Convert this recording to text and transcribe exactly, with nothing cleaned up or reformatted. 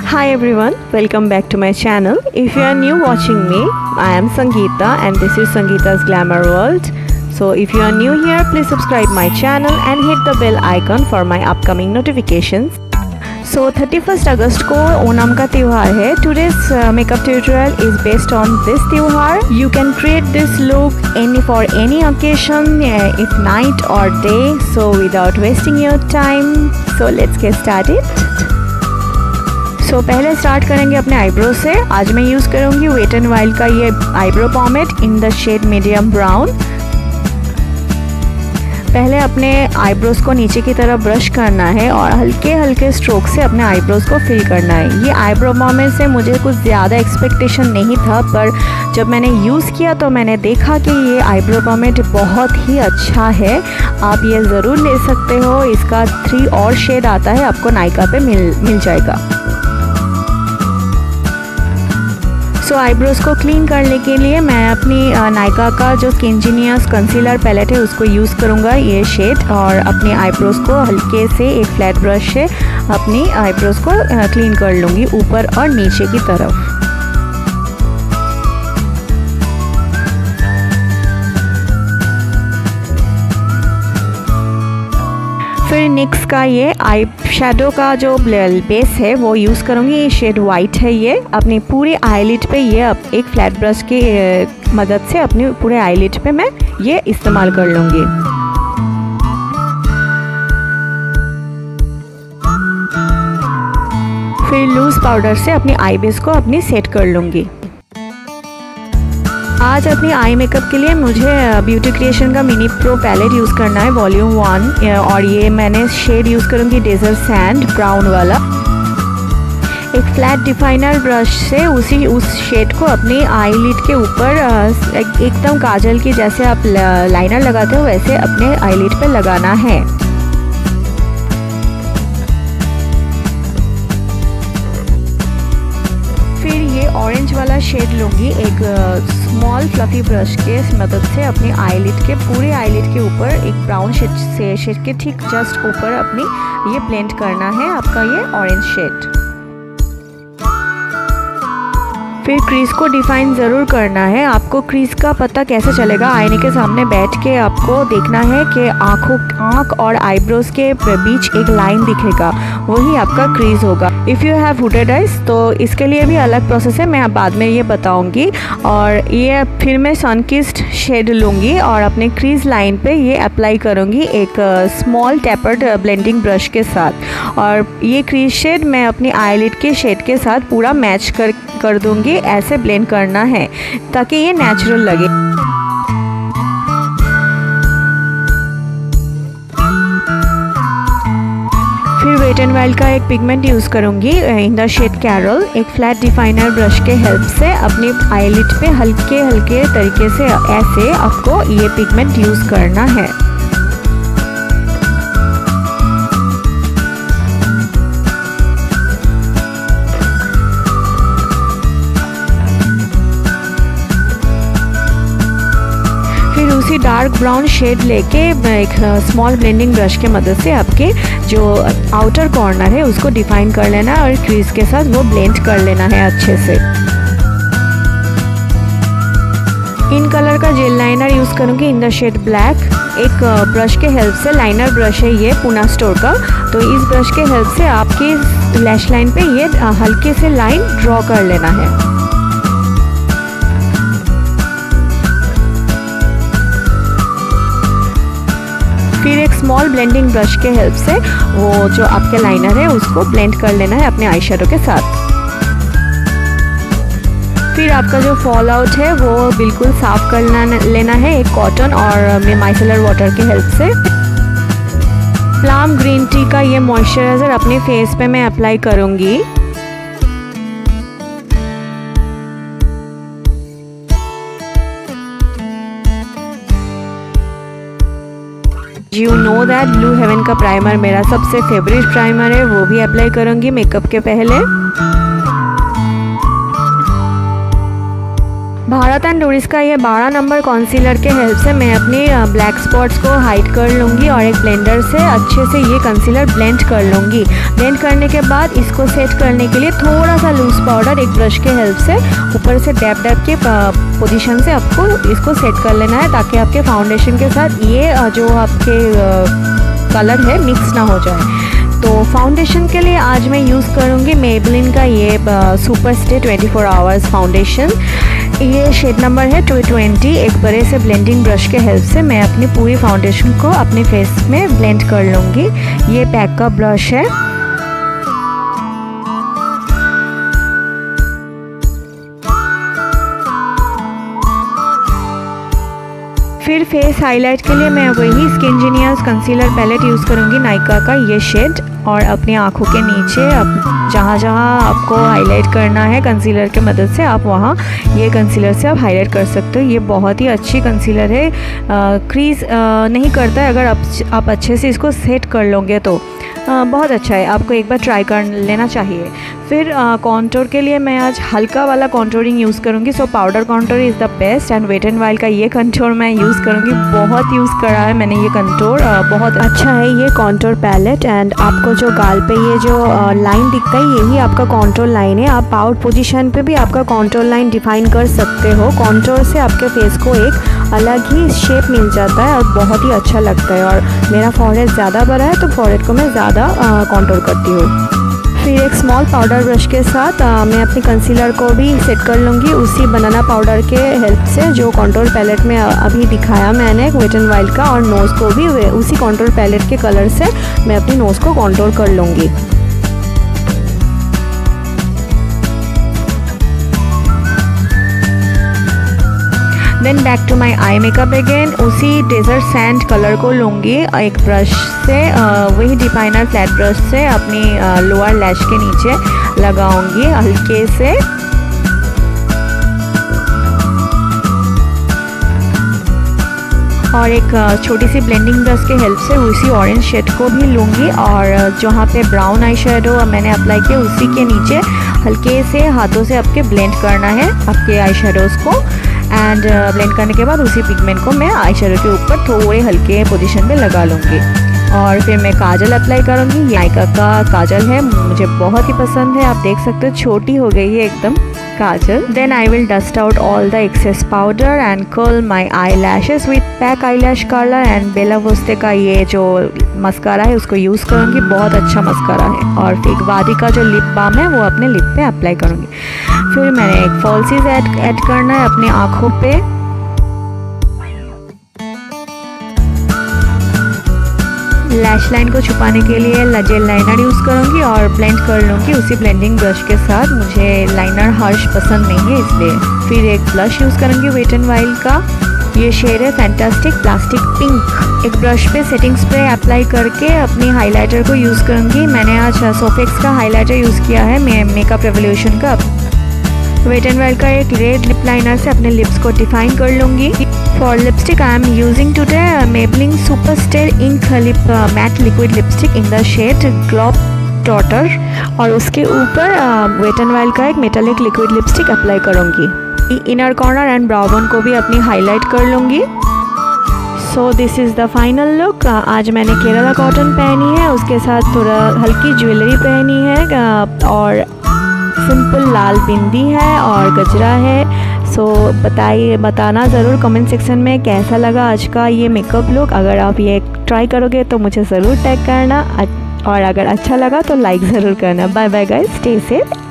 Hi everyone, welcome back to my channel. If you are new watching me, I am Sangeeta and this is Sangeeta's Glamour World. So if you are new here, please subscribe my channel and hit the bell icon for my upcoming notifications. So thirty-first August को ओणम का त्योहार है. Today's uh, makeup tutorial is based on this त्योहार. You can create this look any for any occasion, uh, if night or day. So without wasting your time, so let's get started. So so, पहले start करेंगे अपने eyebrow से. आज मैं use करूँगी wet and wild का ये eyebrow pomade in the shade medium brown. पहले अपने आईब्रोज को नीचे की तरफ ब्रश करना है और हल्के हल्के स्ट्रोक से अपने आईब्रोज को फिल करना है. ये आईब्रो पॉमेड से मुझे कुछ ज़्यादा एक्सपेक्टेशन नहीं था, पर जब मैंने यूज़ किया तो मैंने देखा कि ये आईब्रो पॉमेड बहुत ही अच्छा है. आप ये ज़रूर ले सकते हो. इसका थ्री और शेड आता है, आपको नायका पे मिल मिल जाएगा. सो so, आईब्रोज को क्लीन करने के लिए मैं अपनी नायका का जो इंजीनियर्स कंसीलर पैलेट है उसको यूज़ करूँगा, ये शेड. और अपनी आईब्रोज को हल्के से एक फ्लैट ब्रश से अपनी आईब्रोज को क्लीन कर लूँगी ऊपर और नीचे की तरफ. फिर निक्स का ये आई शेडो का जो बेस है वो यूज़ करूँगी. ये शेड वाइट है. ये अपनी पूरी आईलिड पे ये एक फ्लैट ब्रश की मदद से अपने पूरे आईलिड पे मैं ये इस्तेमाल कर लूँगी. फिर लूज पाउडर से अपनी आई बेस को अपनी सेट कर लूँगी. आज अपनी आई मेकअप के लिए मुझे ब्यूटी क्रिएशन का मिनी प्रो पैलेट यूज़ करना है वॉल्यूम वन. और ये मैंने शेड यूज़ करूँगी डेजर्ट सैंड ब्राउन वाला. एक फ्लैट डिफाइनर ब्रश से उसी उस शेड को अपनी आई लिड के ऊपर एकदम काजल की जैसे आप लाइनर लगाते हो वैसे अपने आई लिड पे लगाना है. फिर ये ऑरेंज वाला शेड लूँगी एक स्मॉल फ्लफी ब्रश के मदद से अपनी आईलिड के पूरे आईलिड के ऊपर एक ब्राउन शेड से शेड के ठीक जस्ट ऊपर अपनी ये ब्लेंड करना है आपका ये ऑरेंज शेड. फिर क्रीज को डिफाइन ज़रूर करना है. आपको क्रीज का पता कैसे चलेगा? आईने के सामने बैठ के आपको देखना है कि आँखों आँख और आईब्रोज के बीच एक लाइन दिखेगा, वही आपका क्रीज होगा. If you have hooded eyes तो इसके लिए भी अलग प्रोसेस है, मैं बाद में ये बताऊंगी. और ये फिर मैं सनकिस्ड शेड लूँगी और अपने क्रीज लाइन पे ये अप्लाई करूँगी एक स्मॉल टैपर्ड ब्लेंडिंग ब्रश के साथ. और ये क्रीज शेड मैं अपनी आईलिड के शेड के साथ पूरा मैच कर कर दूँगी. ऐसे ब्लेंड करना है ताकि ये नेचुरल लगे. फिर वेट एंड वाइल्ड का एक पिगमेंट यूज़ करूँगी इन द शेड कैरल. एक फ्लैट डिफाइनर ब्रश के हेल्प से अपनी आईलिड पे हल्के हल्के तरीके से ऐसे आपको ये पिगमेंट यूज़ करना है. उसी डार्क ब्राउन शेड लेके एक स्मॉल ब्लेंडिंग ब्रश के मदद से आपके जो आउटर कॉर्नर है उसको डिफाइन कर लेना है और क्रीज के साथ वो ब्लेंड कर लेना है अच्छे से. इन कलर का जेल लाइनर यूज़ करूँगी इन द शेड ब्लैक. एक ब्रश के हेल्प से, लाइनर ब्रश है ये पूना स्टोर का, तो इस ब्रश के हेल्प से आपकी लैश लाइन पे ये हल्के से लाइन ड्रॉ कर लेना है. फिर एक स्मॉल ब्लेंडिंग ब्रश के हेल्प से वो जो आपके लाइनर है उसको ब्लेंड कर लेना है अपने आई शेडो के साथ. फिर आपका जो फॉल आउट है वो बिल्कुल साफ कर लेना है एक कॉटन और माइसेलर वाटर के हेल्प से. प्लम ग्रीन टी का ये मॉइस्चराइजर अपने फेस पे मैं अप्लाई करूँगी. You know that blue heaven का प्राइमर मेरा सबसे फेवरेट प्राइमर है, वो भी अप्लाई करूँगी मेकअप के पहले. भारत एंड डोरिस का ये बारह नंबर कंसीलर के हेल्प से मैं अपनी ब्लैक स्पॉट्स को हाइड कर लूँगी और एक ब्लेंडर से अच्छे से ये कंसीलर ब्लेंड कर लूँगी। ब्लेंड करने के बाद इसको सेट करने के लिए थोड़ा सा लूज़ पाउडर एक ब्रश के हेल्प से ऊपर से डैब डैब के पोजीशन से आपको इसको सेट कर लेना है, ताकि आपके फाउंडेशन के साथ ये जो आपके कलर है मिक्स ना हो जाए। तो फाउंडेशन के लिए आज मैं यूज़ करूँगी मेबलिन का ये super stay twenty four hours foundation. ये शेड नंबर है टू ट्वेंटी। एक बड़े से ब्लेंडिंग ब्रश के हेल्प से मैं अपनी पूरी फाउंडेशन को अपने फेस में ब्लेंड कर लूँगी। ये पैक का ब्रश है। फिर फेस हाईलाइट के लिए मैं वही स्किनजीनियर्स कंसीलर पैलेट यूज़ करूँगी, नायका का ये शेड, और अपनी आँखों के नीचे अब जहाँ जहाँ आपको हाईलाइट करना है कंसीलर के मदद से आप वहाँ ये कंसीलर से आप हाईलाइट कर सकते हो। ये बहुत ही अच्छी कंसीलर है, आ, क्रीज आ, नहीं करता है अगर आप आप अच्छे से इसको सेट कर लोगे तो आ, बहुत अच्छा है, आपको एक बार ट्राई कर लेना चाहिए। फिर कॉन्टोर के लिए मैं आज हल्का वाला कॉन्टोरिंग यूज़ करूँगी। So powder contour is the best and wet and wild का ये कंटोर मैं यूज़ करूँगी। बहुत यूज़ करा है मैंने ये कंटोर, बहुत अच्छा है ये कॉन्टोर पैलेट। एंड आपको जो गाल पे ये जो लाइन दिखता है यही आपका कॉन्टोर लाइन है। आप पाउट पोजीशन पे भी आपका कॉन्टोर लाइन डिफाइन कर सकते हो। कॉन्टोर से आपके फेस को एक अलग ही शेप मिल जाता है और बहुत ही अच्छा लगता है। और मेरा फॉरहेड ज़्यादा बड़ा है तो फॉरहेड को मैं ज़्यादा कॉन्टोर करती हूँ। फिर एक स्मॉल पाउडर ब्रश के साथ आ, मैं अपनी कंसीलर को भी सेट कर लूँगी उसी बनाना पाउडर के हेल्प से जो कॉन्टोर पैलेट में अभी दिखाया मैंने वेट एंड वाइल्ड का। और नोज़ को भी उसी कॉन्टोर पैलेट के कलर से मैं अपनी नोज़ को कॉन्टोर कर लूँगी। Then back to my eye makeup again. उसी डेजर्ट सैंड कलर को लूँगी एक ब्रश से, वही डिफाइनर फ्लैट ब्रश से अपनी लोअर लैश के नीचे लगाऊंगी हल्के से। और एक छोटी सी ब्लेंडिंग ब्रश के हेल्प से उसी ऑरेंज शेड को भी लूँगी और जहाँ पे ब्राउन आई शेडो मैंने अप्लाई किया उसी के नीचे हल्के से हाथों से आपके ब्लेंड करना है आपके आई शेडोज़ को। एंड ब्लेंड करने के बाद उसी पिगमेंट को मैं आई शेडो के ऊपर थोड़े हल्के पोजीशन पे लगा लूँगी। और फिर मैं काजल अप्लाई करूँगी। नायका का काजल है, मुझे बहुत ही पसंद है, आप देख सकते हो छोटी हो गई है एकदम काजल। Then I will dust out all the excess powder and curl my eye lashes with pack eye lash curler and Bella Voste का ये जो मस्कारा है उसको यूज़ करूँगी, बहुत अच्छा मस्कारा है। और फिर वादी का जो लिप बाम है वो अपने लिप पे अप्लाई करूँगी। फिर मैंने एक फॉल्सीज ऐड ऐड करना है अपनी आँखों पे। लैश लाइन को छुपाने के लिए जेल लाइनर यूज़ करूँगी और ब्लेंड कर लूँगी उसी ब्लेंडिंग ब्रश के साथ। मुझे लाइनर हार्श पसंद नहीं है इसलिए। फिर एक ब्लश यूज़ करूँगी वेट एंड वाइल्ड का, ये शेड है फैंटास्टिक प्लास्टिक पिंक। एक ब्रश पे सेटिंग स्प्रे अप्लाई करके अपनी हाइलाइटर को यूज़ करूँगी। मैंने आज सोफेक्स का हाइलाइटर यूज़ किया है, मैं मेकअप रेवोल्यूशन का। वेट एंड वाइल्ड का एक रेड लिप लाइनर से अपने लिप्स को डिफाइन कर लूँगी। For lipstick I am using today Maybelline super stay ink lip matte liquid lipstick in the shade globe trotter और उसके ऊपर वेट एंड वाइल्ड का एक मेटालिक लिक्विड लिपस्टिक अप्लाई करूँगी। Inner corner and brow bone को भी अपनी highlight कर लूँगी। So this is the final look. आज मैंने केरला कॉटन पहनी है, उसके साथ थोड़ा हल्की ज्वेलरी पहनी है और सिंपल लाल बिंदी है और गजरा है। सो so, बताइए बताना ज़रूर कमेंट सेक्शन में कैसा लगा आज का ये मेकअप लुक। अगर आप ये ट्राई करोगे तो मुझे ज़रूर टैग करना और अगर अच्छा लगा तो लाइक ज़रूर करना। Bye bye guys, stay safe.